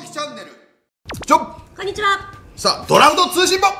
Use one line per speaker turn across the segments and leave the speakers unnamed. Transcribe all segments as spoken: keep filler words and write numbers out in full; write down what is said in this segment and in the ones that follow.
樹チャンネル。ちょっ
こんにちは。
さあ、ドラフト通信簿。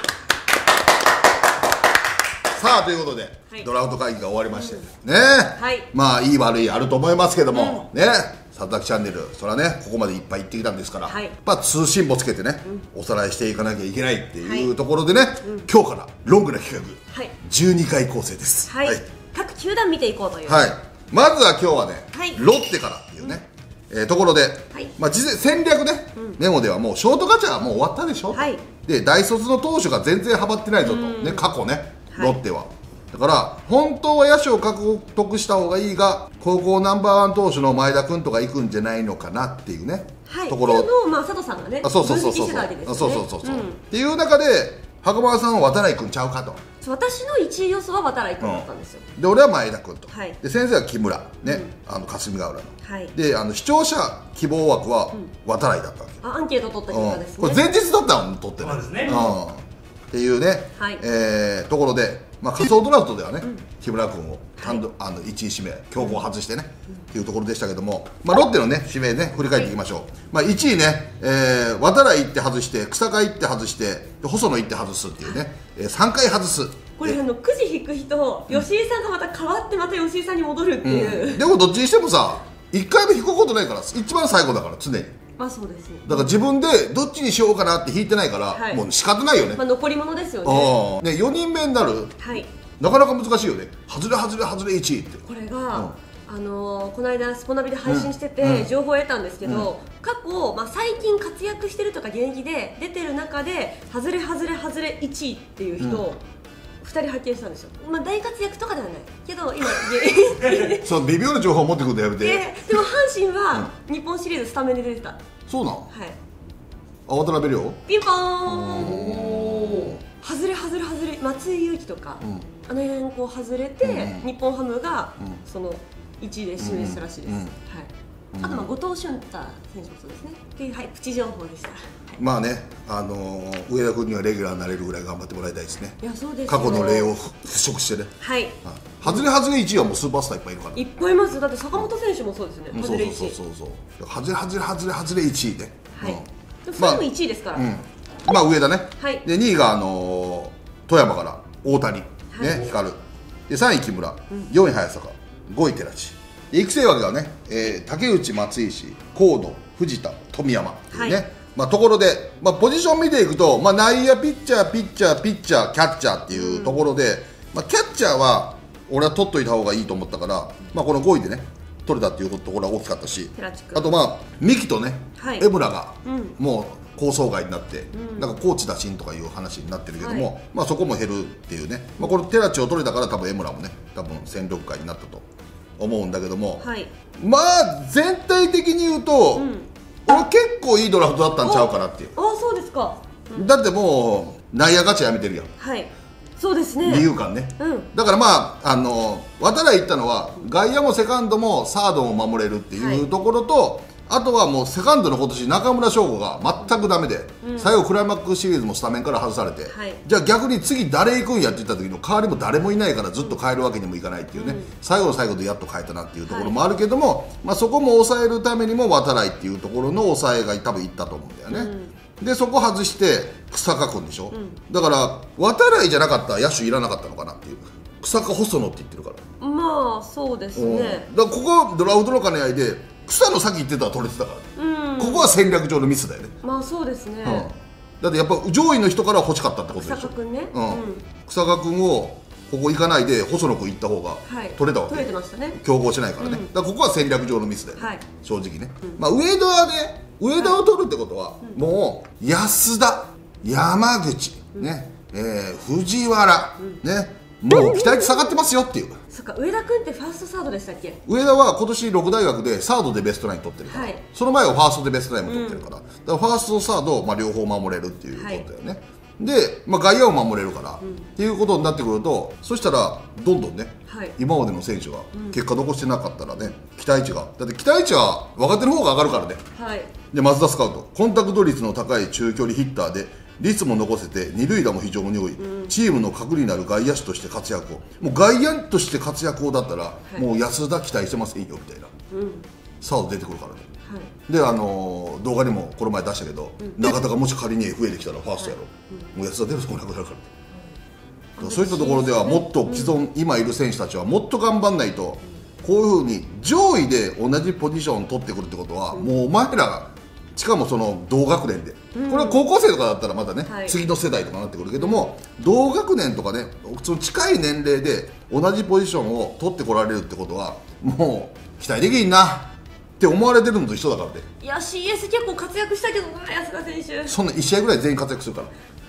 さあ、ということで、はい、ドラフト会議が終わりまして、うん、ね、はい、まあいい悪いあると思いますけども、うん、ね、里崎チャンネル、それはね、ここまでいっぱい行ってきたんですから、はい、まあ通信簿つけてね、うん、おさらいしていかなきゃいけないっていうところでね、はい、今日からロングな企画、はい、じゅうにかい構成です。
はい、はい、各球団見ていこうという。
はい、まずは今日はね、はい、ロッテからっていうね、うん、えー、ところで、はい、まあ事前戦略ね、うん、メモではもうショートガチャはもう終わったでしょ、はい、で大卒の投手が全然はまってないぞと、ね、過去ね、ロッテは、はい、だから本当は野手を獲得した方がいいが高校ナンバーワン投手の前田君とか行くんじゃないのかなっていうね、はい、ところ
を、まあ、佐藤さんがね、
そうそうそうそうそうそうそうそうっていう中で袴田さんは渡来君ちゃうかと。
私のいちい予想は渡来君だったんですよ、
うん、で俺は前田君と、はい、で先生は木村ね、うん、あの霞ヶ浦の、はい、であの視聴者希望枠は渡来だったわけ、うん、
あアンケート取った結果ですね、
うん、これ前日だったの取ってない、そうですね、うん、っていうね、はい、えー、ところで、まあ、仮想ドラフトではね、うん、木村君を単独、はい、あのいちい指名強行外してね、うん、っていうところでしたけども、まあ、ロッテのね指名ね振り返っていきましょう、はい、まあ、いちいね、えー、渡来行って外して草加行って外して細野行って外すっていうね、えー、さんかい外す。
これあのくじ引く人、吉井さんがまた変わってまた吉井さんに戻るっていう、
うん、でもどっちにしてもさいっかいめ引くことないから一番最後だから常に。
まあそうですね、
だから自分でどっちにしようかなって引いてないから、はい、もう仕方ないよね、
まあ、残り物ですよね。
ね、よにんめになる、はい、なかなか難しいよね。外れ外れ外れいちいって
これが、うん、あのー、この間スポナビで配信してて、うん、情報を得たんですけど、うん、過去、まあ、最近活躍してるとか現役で出てる中で外れ外れ外れいちいっていう人を、うんふたり発見したんですよ。まあ大活躍とかではないけど今
そう微妙な情報を持ってくるのやめて、
えー、でも阪神は日本シリーズスタメンで出てた。
そうなん、はい、あ渡辺亮
ピンポーン外れ外れ外れ松井裕樹とか、うん、あの辺こう外れて、うん、日本ハムが、うん、そのいちいで指名したらしいです、うんうん、はい、あとまあ後藤俊太選手もそうですねっていう、はい、プチ情報でした。
まあね、あのー、上田君にはレギュラーになれるぐらい頑張ってもらいたいですね。
いやそうです、ね、
過去の例を払拭してね。はい。外れ外れいちいはもうスーパースターいっぱいいるから。
いっぱいいます。だって坂本選手もそうですよね。うん、
そうそうそうそうそう。外れ外れ外れ外れいちいで。
はい。うん、それもいちいですから。
まあ、うん、まあ上田ね。はい。でにいがあのー、富山から大谷、はい、ね光る。でさんい木村、うん、よんい早坂、ごい寺地。育成枠がね、えー、竹内松石、河野、藤田、富山っていうね。はい、まあ、ところで、まあ、ポジション見ていくと、まあ、内野ピッチャー、ピッチャー、ピッチャー、キャッチャーっていうところで、うん、まあ、キャッチャーは俺は取っといた方がいいと思ったから、まあ、このごいでね取れたっていうところは大きかったし、あとまあ三木とね、はい、江村がもう構想外になって、うん、なんかコーチ打診とかいう話になってるけども、はい、まあ、そこも減るっていうね、まあ、この寺地を取れたから多分江村もね多分戦力外になったと思うんだけども、はい、まあ全体的に言うと、うん、俺結構いいドラフトだったんちゃうかなっていう。
ああそうですか、
うん、だってもう内野ガチャやめてるやん。はい
そうですね、
理由感ね、うん、だからまああの渡来行ったのは外野もセカンドもサードも守れるっていうところと、はい、あとはもうセカンドの今年中村奨吾が全くダメで、うん、最後クライマックスシリーズもスタメンから外されて、はい、じゃあ逆に次誰行くんやって言った時の代わりも誰もいないからずっと変えるわけにもいかないっていうね、うん、最後の最後でやっと変えたなっていうところもあるけども、はい、まあ、そこも抑えるためにも渡来っていうところの抑えが多分いったと思うんだよね、うん、でそこ外して草加君でしょ、うん、だから渡来じゃなかったら野手いらなかったのかなっていう。草加細野って言ってるから、
まあそうですね、
うん、だからここドラフトの兼ね合いで草の先行ってたら取れてたから、うん、ここは戦略上のミスだよね。
まあそうですね、うん、
だってやっぱ上位の人から欲しかったってことでしょ。
草加君ね、
うん、草加君をここ行かないで細野君行った方が取れたわけ、
はい、取れてましたね、
競合しないからね、うん、だからここは戦略上のミスだよね、はい、正直ね、うん、まあ上田はね上田を取るってことは、はい、もう安田山口、うん、ね、えー、藤原、うん、ね、もう期待値下がってますよっていう。
そっか、上田君ってファーストサードでしたっけ。
上田は今年ろく大学でサードでベストナイン取ってるから、はい、その前はファーストでベストナインも取ってるから、うん、だからファーストサード、まあ、両方守れるっていうことだよね、はい、で、まあ、外野を守れるから、うん、っていうことになってくると、そしたらどんどんね、はい、今までの選手が結果残してなかったらね、うん、期待値がだって期待値は若手の方が上がるからね、はい、でマツダスカウトコンタクト率の高い中距離ヒッターで率も残せて二塁打も非常に多い、うん、チームの核になる外野手として活躍を、もう外野として活躍をだったら、はい、もう安田期待してませんよみたいな、うん、サード出てくるからね、はい、であのー、動画にもこの前出したけど、うん、中田がもし仮に増えてきたらファーストやろ、はい、もう安田出るとこなくなるから、うん、そういったところではもっと既存、うん、今いる選手たちはもっと頑張んないと、こういうふうに上位で同じポジションを取ってくるってことは、うん、もうお前らがしかもその同学年で、うん、これは高校生とかだったらまたね、はい、次の世代とかになってくるけども、同学年とかね、その近い年齢で同じポジションを取ってこられるってことはもう期待できんなって思われてるのと一緒だからね。
いや シーエス 結構活躍したけどな、安田選手。そんないち
試合ぐらい全員活躍するから、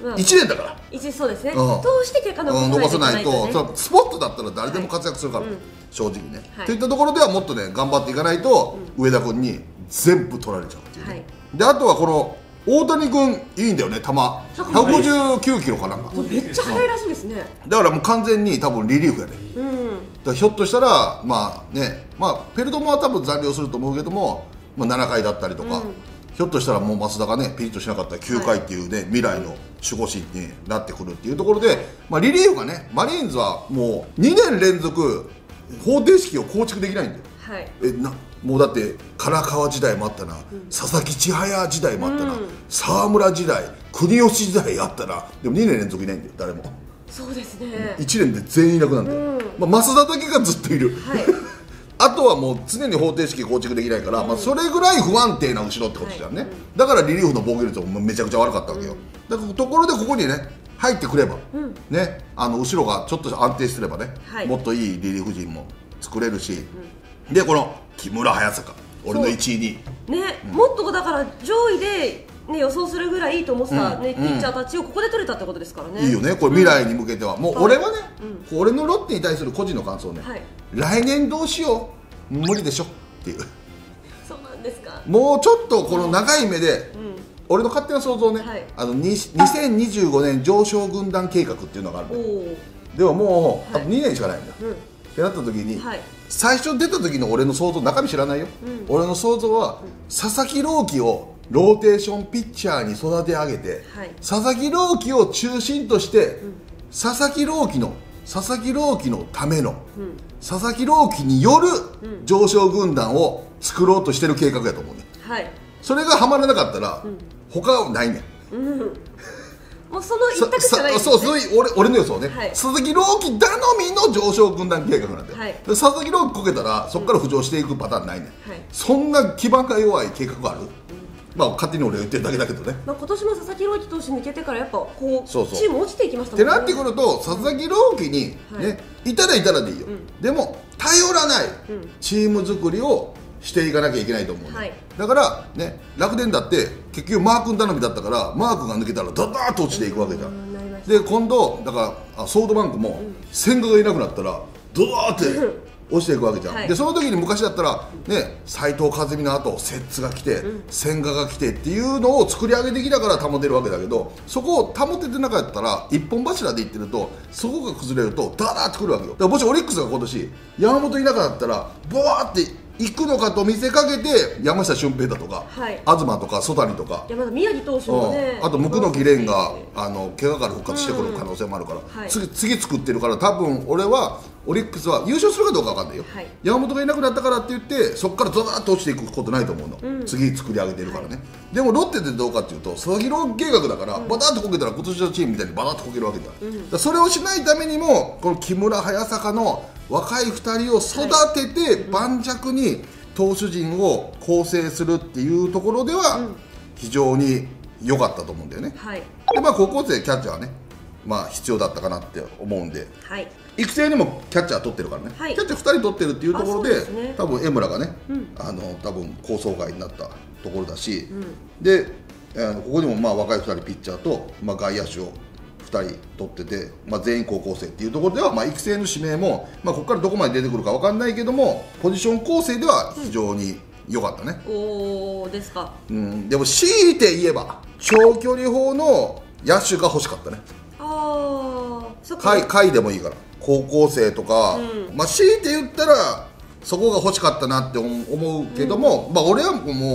うん、いちねんだから
いちそうですね、うん、通して結果残さないといけないと、ね、
スポットだったら誰でも活躍するから、はい、正直ね、はい、といったところではもっとね頑張っていかないと、うん、上田君に全部取られちゃうっていう、ね、はい、であとはこの大谷君いいんだよね、球ひゃくごじゅうきゅうキロかなんか
めっちゃ速いらしいですね。
だからもう完全に多分リリーフやね、うん、だからひょっとしたらまあね、まあペルドモは多分残留すると思うけども、まあ、ななかいだったりとか、うん、ひょっとしたらもう増田がねピリッとしなかったらきゅうかいっていうね、はい、未来の守護神になってくるっていうところで、まあ、リリーフがね、マリーンズはもうにねん連続方程式を構築できないんだよ、はい、えなもうだって唐川時代もあったな、うん、佐々木千早時代もあったな、うん、沢村時代、国吉時代あったな。でもにねん連続いないんだよ誰も。
そうですね、
いちねんで全員いなくなるんだよ、うん、まあ、増田だけがずっといる、はい、あとはもう常に方程式構築できないから、うん、まあ、それぐらい不安定な後ろってことじゃんね、はい、だからリリーフの防御率もめちゃくちゃ悪かったわけよ、うん、だからところでここにね入ってくれば、うん、ね、あの後ろがちょっと安定すればね、はい、もっといいリリーフ陣も作れるし、うん、でこの木村隼坂、俺のいちいに
ね、うん、もっとだから上位で、ね、予想するぐらいいいと思ってた、ね、うん、ピッチャーたちをここで取れたってことですからね。
いいよね、これ未来に向けては、うん、もう俺はね、うん、俺のロッテに対する個人の感想ね、はい、来年どうしよう、無理でしょっていう。
そうなんですか。
もうちょっとこの長い目で、うん、俺の勝手な想像ね、はい、あのにせんにじゅうごねん上昇軍団計画っていうのがあるんだよ。でももう、はい、あとにねんしかないんだ、うん、ってなった時に、はい、最初出た時の俺の想像、中身知らないよ、うん、俺の想像は、うん、佐々木朗希をローテーションピッチャーに育て上げて、はい、佐々木朗希を中心として、うん、佐々木朗希の佐々木朗希のための、うん、佐々木朗希による上昇軍団を作ろうとしてる計画やと思うね、はい、それがはまらなかったら、うん、他はないねん、うん、
もうその一択じゃないですね。
そうそう、俺俺の予想ね、はい、佐々木朗希頼みの上昇軍団計画なんだよ、はい、佐々木朗希こけたらそこから浮上していくパターンないねん、はい、そんな基盤が弱い計画がある、うん、まあ勝手に俺が言ってるだけだけどね、
まあ、今年も佐々木朗希投手抜けてからやっぱこうそうそうチーム落ちていきました
もんね。ってなってくると佐々木朗希に、ね、はい、いたらいたらでいいよ、うん、でも頼らないチーム作りをしていかなきゃいけないと思う、ね、はい、だからね、楽天だって結局マー君頼みだったからマー君が抜けたらダダーッと落ちていくわけじゃん、うん、で今度だからソフトバンクも千賀がいなくなったらドワーって落ちていくわけじゃん、はい、でその時に昔だったらね、斉藤和美の後摂津が来て、うん、千賀が来てっていうのを作り上げてきたから保てるわけだけど、そこを保ててなかったら一本柱でいってるとそこが崩れるとダーッとくるわけよ。だからもしオリックスが今年山本いなかったらボワーって行くのかと見せかけて山下舜平だとか、はい、東とか曽谷とか、
いやまだ宮城投手もね、
あと椋木蓮があの怪我から復活してくる可能性もあるから、うん、はい、次, 次作ってるから多分俺はオリックスは優勝するかどうか分かんないよ、はい、山本がいなくなったからって言ってそこからザーッと落ちていくことないと思うの、うん、次作り上げてるからね、はい、でもロッテでどうかっていうと佐々木朗希計画だから、うん、バタッとこけたら今年のチームみたいにバタッとこけるわけじゃん、うん、だそれをしないためにもこの木村隼坂の若いふたりを育てて盤石に投手陣を構成するっていうところでは非常に良かったと思うんだよね、はい、でまあ高校生キャッチャーはね、まあ必要だったかなって思うんで、はい、育成にもキャッチャー取ってるからね、はい、キャッチャーふたり取ってるっていうところ で, で、ね、多分江村がね、うん、あの多分構想外になったところだし、うん、であのここにもまあ若いふたりピッチャーと、まあ、外野手をふたり取ってて、まあ、全員高校生っていうところでは、まあ、育成の指名も、まあ、ここからどこまで出てくるか分かんないけどもポジション構成では非常に良かったね、
うん、おーですか、
うん、でも強いて言えば長距離砲の野手が欲しかったね。ああ、そっか、下位でもいいから高校生とか、うん、まあ強いて言ったらそこが欲しかったなって思うけども、うん、まあ俺はもう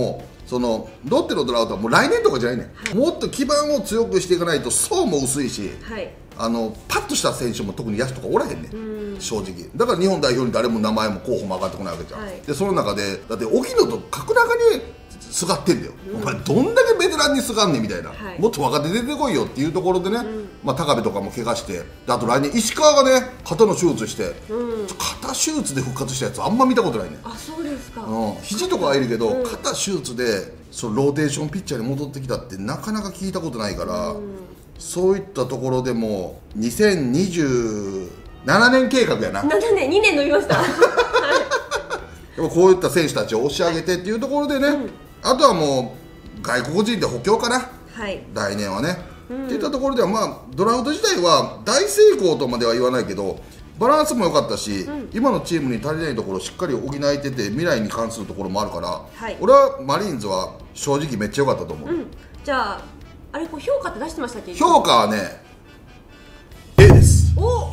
そのロッテのドラフトはもう来年とかじゃないね、はい、もっと基盤を強くしていかないと層も薄いし、はい、あのパッとした選手も特に野手とかおらへんねん、正直。だから日本代表に誰も名前も候補も上がってこないわけじゃん、はい、でその中でだって沖野と角中にすがってんだよ、うん、お前どんだけベテランにすがんねんみたいな、はい、もっと若手出てこいよっていうところでね、うん、まあ、高部とかも怪我して、あと来年石川がね肩の手術して、うん、肩手術で復活したやつあんま見たことないね。
あ、そうですか。
うん、肘とかはいるけど、うん、肩手術でそのローテーションピッチャーに戻ってきたってなかなか聞いたことないから、うん、そういったところでもにせんにじゅうななねん計画やな。
ななねんにねん伸びました
でもこういった選手たちを押し上げてっていうところでね、うん、あとはもう外国人で補強かな、はい、来年はね、うん、っていったところでは、まあ、ドラフト自体は大成功とまでは言わないけどバランスも良かったし、うん、今のチームに足りないところをしっかり補えてて未来に関するところもあるから、はい、俺はマリーンズは正直めっちゃ良かったと思う、うん、
じゃああれこう評価って出してましたっけ？
評価はね A です。
お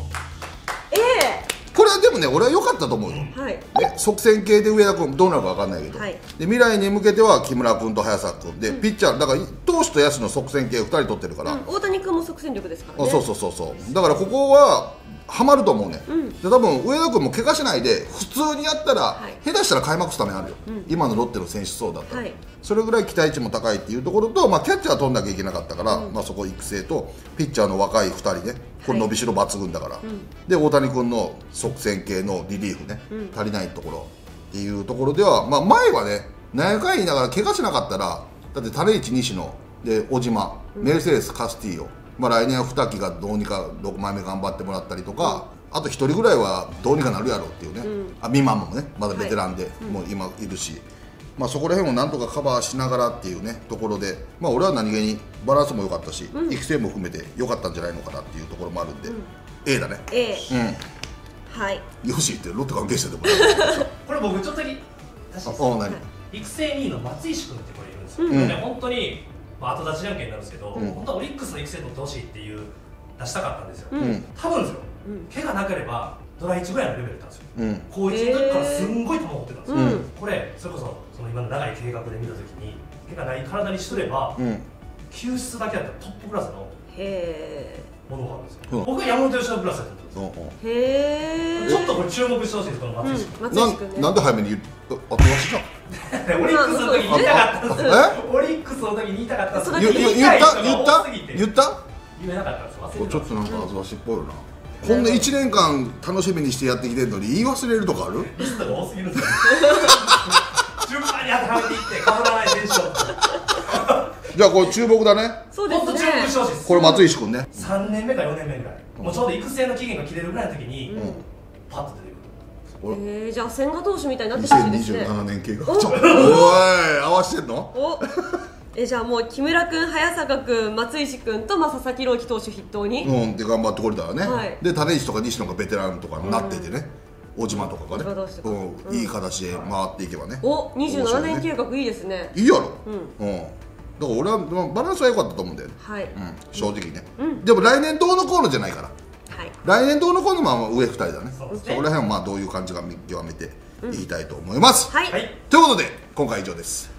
A
これはでもね、俺は良かったと思うよ、はい、ね、側線系で上田君どうなるか分かんないけど、はい、で未来に向けては木村君と早坂君で、うん、ピッチャーだから投手と野手の側線系ふたり取ってるから、うん、
大谷君も側線力ですからね。
そうそうそうそうだからここはハマると思うね、うん、で多分上田君も怪我しないで普通にやったら、はい、下手したら開幕スタメンあるよ、うん、今のロッテの選手層だったら、はい、それぐらい期待値も高いっていうところと、まあ、キャッチャー取んなきゃいけなかったから、うん、まあ、そこ育成とピッチャーの若いふたりね、これ伸びしろ抜群だから、はい、で大谷君の側線系のリリーフね、うん、足りないところっていうところでは、まあ、前はね何やかん言いながら怪我しなかったらだって種市西野で小島、うん、メルセデスカスティーヨ、まあ、来年はにきがどうにかろくまいめ頑張ってもらったりとか、うん、あとひとりぐらいはどうにかなるやろうっていうね、うん、あミマンもねまだベテランで、はい、もう今いるし、まあ、そこら辺をなんとかカバーしながらっていうねところで、まあ、俺は何気にバランスも良かったし、うん、育成も含めて良かったんじゃないのかなっていうところもあるんで、うん、A だね。
A、
うん、
はい。
よしってロッテ関係者でも
これ僕ちょっとだけ確かに、はい、育成にいの松石君ってこれいるんですよ、うん、ね、本当に、まあ、後出しじゃんけんになるんですけど、うん、本当はオリックスの育成取ってほしいっていう出したかったんですよ、うん、多分ですよ、うん、怪我なければドラいちぐらいのレベルだったんですよ、うん、高いちの時からすんごい球を持ってたんですよ、うん、これそれこそ、その今の長い計画で見た時に怪我ない体にしとれば、うん、球質だけだったらトップクラスのものがあるんですよ、うん、僕は山本由伸クラスだと思うんですよ。へー、ちょっとこれ注目してほしいです、この松石君、
うん、なんで早めに言うあとわしじゃん
オリックスの時に言いたかったんですよ。オリックスの時に言いたかったんですよ。
言った言った言った
言えなかったんですよ。
ちょっとなんかあずわしっぽいよな、こんないちねんかん楽しみにしてやってきてるのに言い忘れるとかある？
リストが多すぎるんですよ順番に当てはめていって変わらない選手を
じゃあこれ注目だね。
そうですね、
注目してほしいです。
これ松石君ね
さんねんめかよねんめぐらい、うん、もうちょうど育成の期限が切れるぐらいの時に、うん、パッと出てくる。
えー、じゃあ千賀投手みたいになってほしいですね。
にせんにじゅうななねん計画。おい合わせてんの？お
えじゃあもう木村君、早坂君、松石君と、まあ、佐々木朗希投手筆頭に、
うん、で頑張ってこれたらね、はい、で種市とか西野がベテランとかになっててね、うん、小島とかがね、うん、うん、いい形で回っていけばね。
おにじゅうななねん計画いいですね。
いいやろ、うん、うん、だから俺はバランスは良かったと思うんだよね、はい、うん、正直ね、うん、でも来年どうのこうのじゃないから、はい、来年どうのこうのまあ上ふたりだね、そこら辺はまあどういう感じが見極めていきたいと思います、うん、はい、ということで今回は以上です。